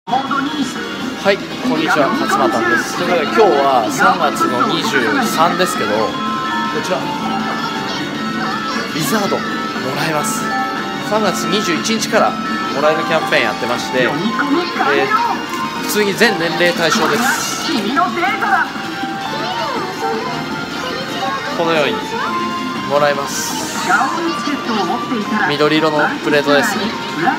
はい、こんにちは、勝俣です。ということで、今日は3月の23ですけど、こちら、リザードもらえます。3月21日からもらえるキャンペーンやってまして、普通に全年齢対象です。このようにもらえます。緑色のプレートですね。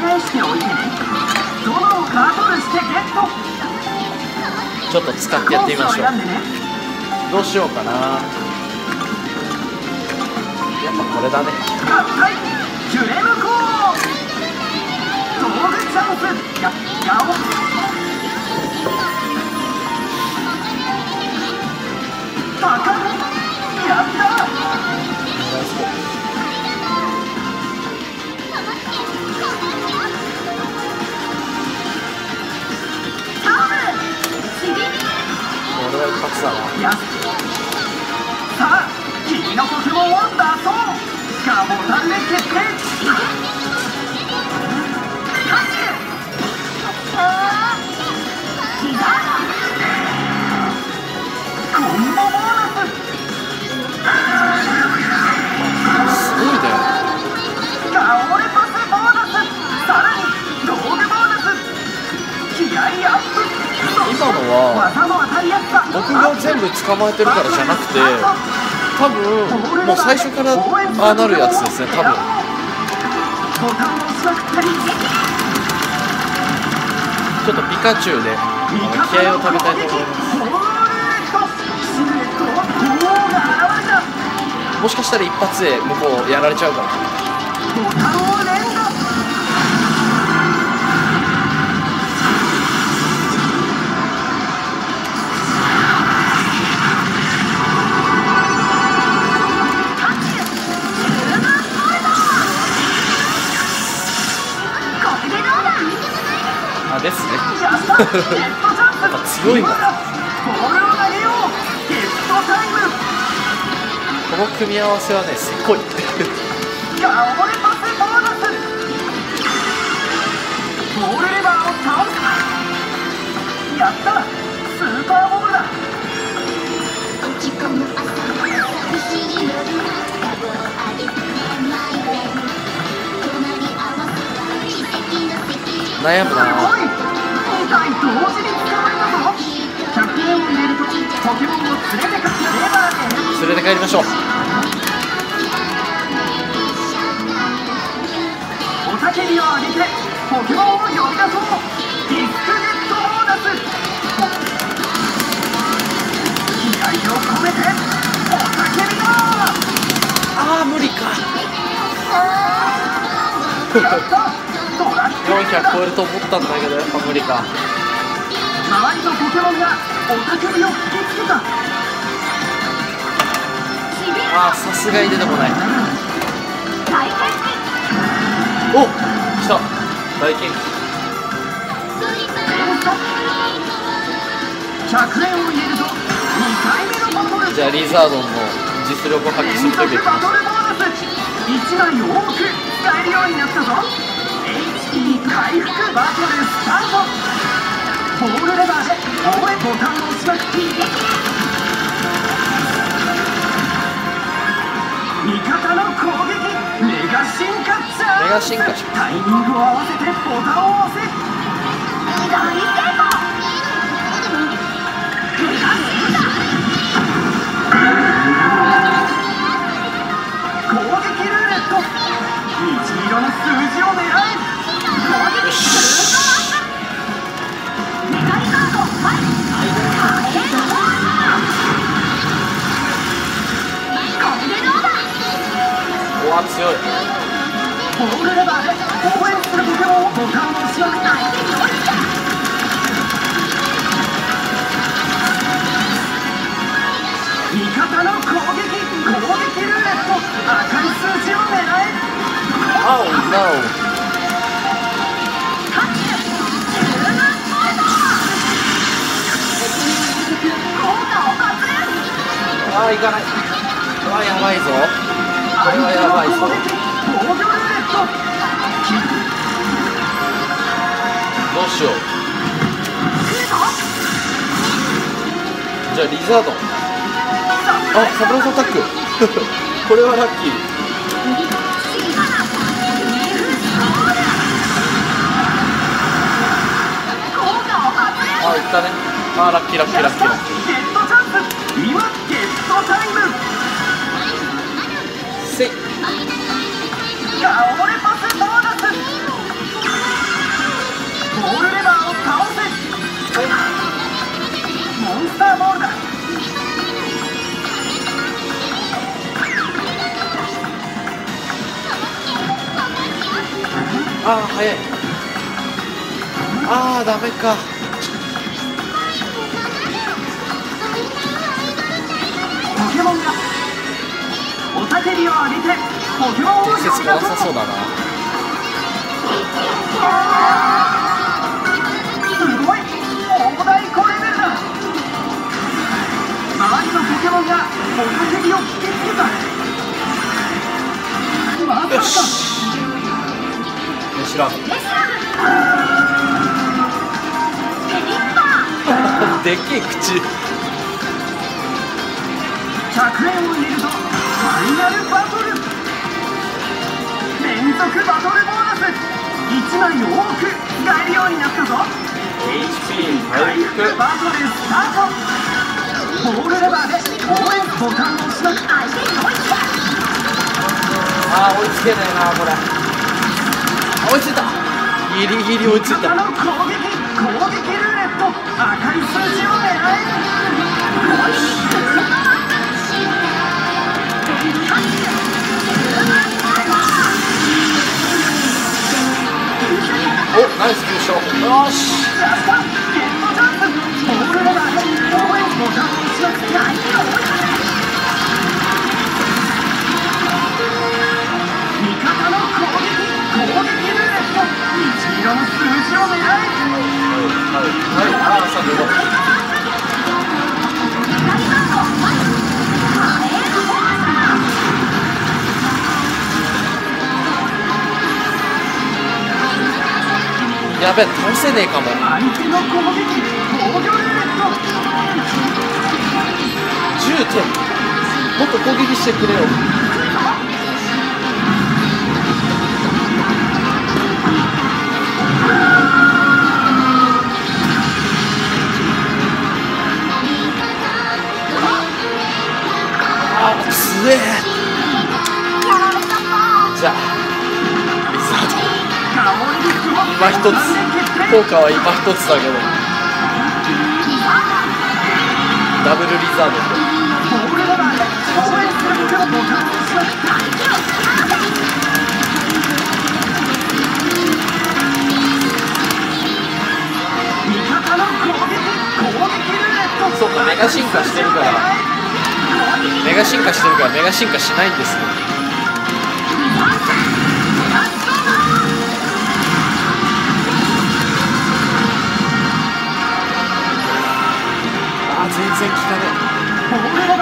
ちょっと使ってやってみましょう。どうしようかな。やっぱこれだね。これは一発だな。さあ、君のポケモンを出そう。しかもボタンで決定。コンボボーナス。すごいね。倒れパスボーナス。さらに道具ボーナス。気合アップ。今のは僕が全部捕まえてるからじゃなくて、多分もう最初からああなるやつですね。多分ちょっとピカチュウで気合を食べたいと思います。もしかしたら一発で向こうやられちゃうかも。ですね。やっぱ強いもん。この組み合わせはね、すっごい。やった、スーパーボールだ。悩むな。連れて帰りましょう。おたけびを上げてポケモンを呼び出そう。ディスクネットボーナス。気合を込めておたけびだ。ああ、無理か。400超えると思ったんだけど、やっぱ無理か。周りのポケモンがおたけびを吹きつけた。ああ、さすがに出てこない。お、来た。大元気。100円を入れると2回目のバトル。じゃあリザードンの実力を発揮するとき。バトルボーナス1枚多く使えるようになったぞ。HP 回復バトルスタート。ボールレバーで応援ボタンを押します。味方の攻撃メガ進化チャンス。タイミングを合わせてボタンを押せ。大成功。メガ進化。攻撃ルーレット。虹色の数字を狙え。強い。ボールレバーで応援するポケモンをボタンを押しまくった。味方の攻撃ルーレット。赤い数字を狙え。Oh no。ああ、いかない。ああ、やばいぞ。これはやばいぞ。どうしよう。 じゃあリザード。あ、サプライズアタックこれはラッキー。あ、いったね。あ、ラッキーラッキーラッキーラッキー。 ゲットチャンス。今ゲットタイム。 せい。 顔俺パスボーナス。ボールレバーを倒せ。モンスターボールだ。 あー、早い。あー、ダメか。 ポケモンが雄たけびを上げてポケモンを呼び出説がなさそうだな。 すごい大台高レベルだ。周りのポケモンが雄たけびを聞きつけた。まさかよし。知らん。でけえ口。 100円を入れるとファイナルバトル。連続バトルボーナス1枚多く使えるようになったぞ。 HP 回復。 バトルスタート。ボールレバーで応援ボタンを押しまくって相手に追いつけ。 あー、追いつけないなこれ。追いついた。ギリギリ追いついた。 味方の攻撃ルーレット。赤い数字を狙え。 お、ナイス急所。よし。 やった。ゲットチャンス。ボールレバーで応援ボタンを押しまくって相手を追いつけ。味方の攻撃ルーレット。虹色の数字を狙え。 はい、あー、35。やべえ、倒せねえかも。 相手の攻撃防御ルーレット。 10点。もっと攻撃してくれよ。あー、つえ。じゃあリザード。今一つ、効果は今一つだけど、ダブルリザードで。そうか、メガ進化してるから、メガ進化してるからメガ進化しないんですね。全然効かねえ。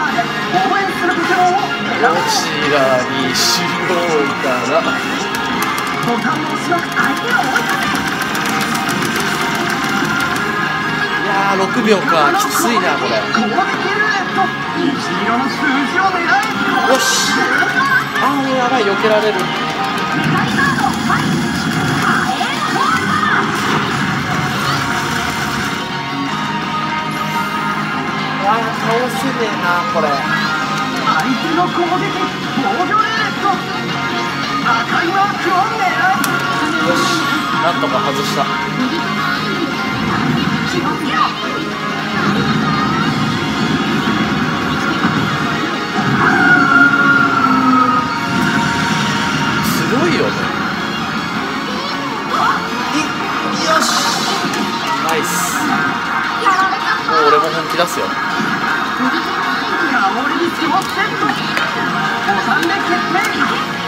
どちらにしようかな。いやー、6秒か、きついなこれ。よし。あー、やばい、避けられる。あー、倒せねえなこれ。 相手の攻撃防御ルーレット。赤いマークを狙う。 よし、なんとか外した。 気をつけろ。 すごいよね。よし、ナイス。もう俺も本気出すよ。 守りにスモッセット。ボタンで決定。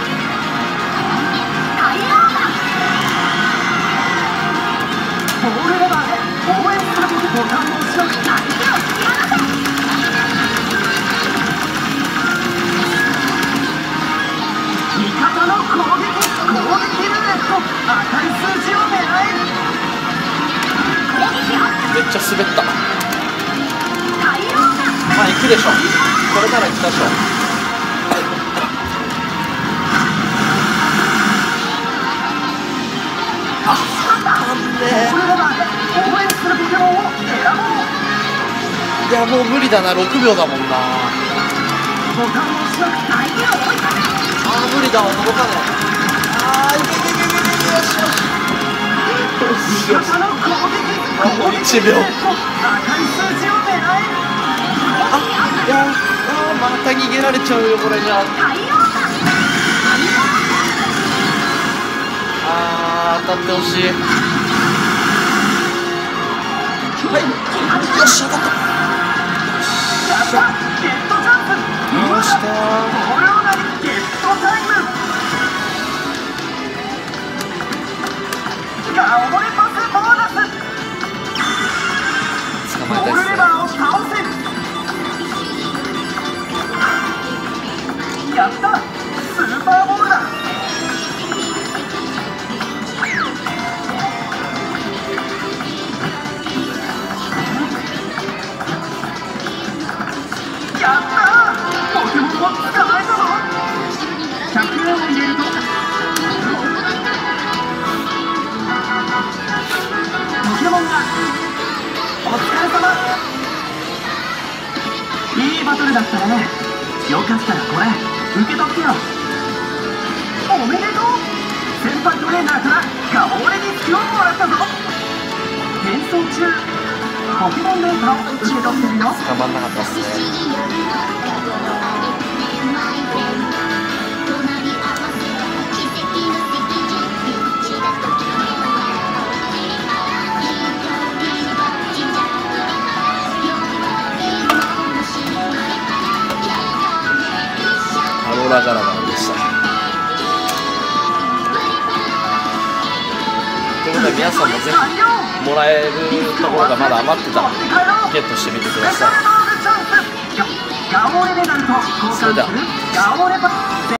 ボールレバーで応援するボタンを押しまくって相手を突き放せ。味方の攻撃ルーレット。赤い数字を狙え。 めっちゃ滑った。 対応だ。 まあ行くでしょ。これなら行ったでしょ。あっいやもう無理だな、6秒だもんな。あー無理だわ、届かねえ。あーいけいけいけいけいけ、よしよしよし。あもう1秒。あいやまた逃げられちゃうよこれじゃ。あー当たってほしい。はいよし当たった。よししたー。捕まえたいっすね。 やった、スーパーボールだ。やったー、ポケモンを捕まえたぞ。100円を入れるとポケモンがお疲れ様。いいバトルだったね。よかったらこれ受け取ってよ。おめでとう。先輩トレーナーからガオレにスキルをもらったぞ。変装中ポケモンデータを受け取ってるよ。 捕まんなかったっすね。アローラガラガラでした。ということで皆さんもぜひもらえるところがまだ余ってたらゲットしてみてください。それでは。